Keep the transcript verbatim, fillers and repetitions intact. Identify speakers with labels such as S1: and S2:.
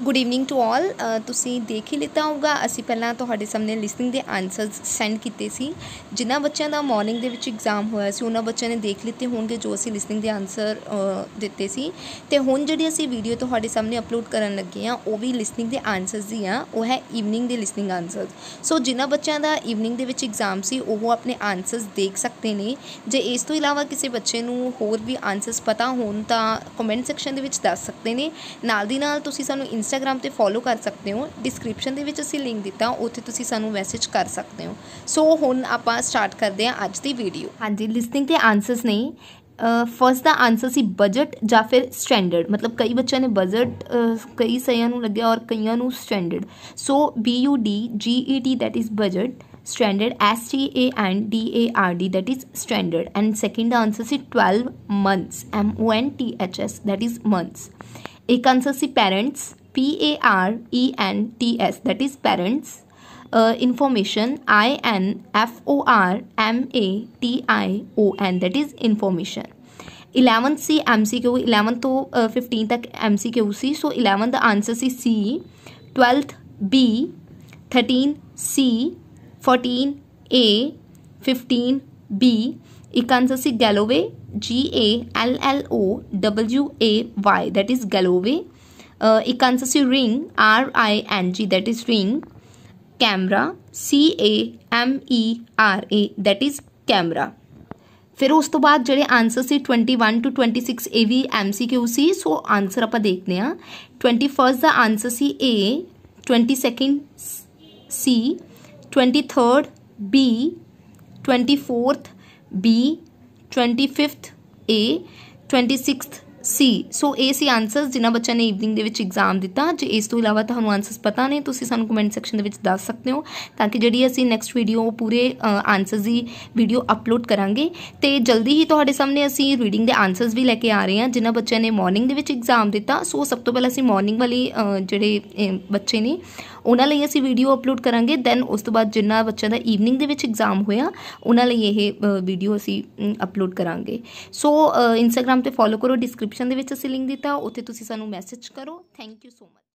S1: Good evening to all. तुसी देख ही लिता होगा असी पहला तुहाडे सामने लिसनिंग दे आंसर्स सेंड कीते सी। जिन्हां बच्चों का मॉर्निंग दे विच एग्जाम होया सी उन्हां बच्चों ने देख लिते होंगे जो असी लिसनिंग दे आंसर दिते सी। ते हुण जिहड़ी असी वीडियो तुहाडे सामने अपलोड करन लगे हां वो भी लिसनिंग दे आंसर्स ही आ, वो है ईवनिंग दे लिसनिंग आंसर्स। सो जिन्हां बच्चों का ईवनिंग दे विच एग्जाम सी वो अपने आंसर्स देख सकते हैं। जे इस तो इलावा किसी बच्चे नूं होर भी आंसर्स पता होण तां कमेंट सैक्शन दे विच दस सकते हैं। नाल दी नाल तुसीं सानूं इंस्टाग्राम ते फॉलो कर सकते हो। डिस्क्रिप्शन दे विच असीं लिंक दिता उत्थे तुसीं सानूं मैसेज कर सकते हो। सो हुण आपां स्टार्ट करते हैं अज दी वीडियो। हाँ जी, लिसनिंग के आंसर्स ने फर्स्ट दा आंसर सी बजट या फिर स्टैंडर्ड। मतलब कई बच्चों ने बजट कई सहियां नूं लग्या और कईयां नूं standard. So B U D G E T that is budget, standard S T A and D A R D that is standard. And second answer सी twelve months, M O N T H S that is months. एक answer सी parents, P A R E N T S that is parents. uh, information, I N F O R M A T I O N that is information. eleventh सी M C Q, eleventh तो uh, fifteenth तक M C Q सी। so eleventh the answer सी C, twelfth B, thirteen C, fourteen A, fifteen B। एक answer सी Galloway, G A L L O W A Y that is Galloway। Uh, एक answer C ring, R I N G that is ring. Camera, C A M E R A that is camera. फिर उस तो बाद ਜਿਹੜੇ answer C twenty one two twenty six ਇਹ ਵੀ MCQs. So answer ਆਪਾਂ ਦੇਖਦੇ ਹਾਂ। ट्वेंटी फर्स्ट ਦਾ answer C A, twenty second C, twenty third B, twenty fourth B, twenty fifth A, twenty sixth C. So ये सी answers जिन्होंने बच्चों ने ईवनिंग के एग्जाम दिता। जो इस तो इलावा तो आंसर्स पता नहीं तो सानू कमेंट सैक्शन के दस सकते हो ताकि जी असी नैक्सट वीडियो पूरे आंसर्स की वीडियो अपलोड करांगे। तो जल्दी ही तुहाडे सामने असी रीडिंग के आंसर्स भी लैके आ रहे हैं जिन्होंने बच्चों ने मॉर्निंग के एग्जाम दिता। सो सब तो पहले असी मॉर्निंग वाली जोड़े बच्चे ने उन्होंने असी वीडियो अपलोड करांगे। दैन उस तो बाद जिन्ना बच्चों का ईवनिंग के एग्जाम होया उन्होंने ये वीडियो असी अपलोड करांगे। सो इंस्टाग्राम पर फॉलो करो, डिस्क्रिप्शन के असी लिंक दिता उत्थे तुसीं सानू मैसेज करो। Thank you so much.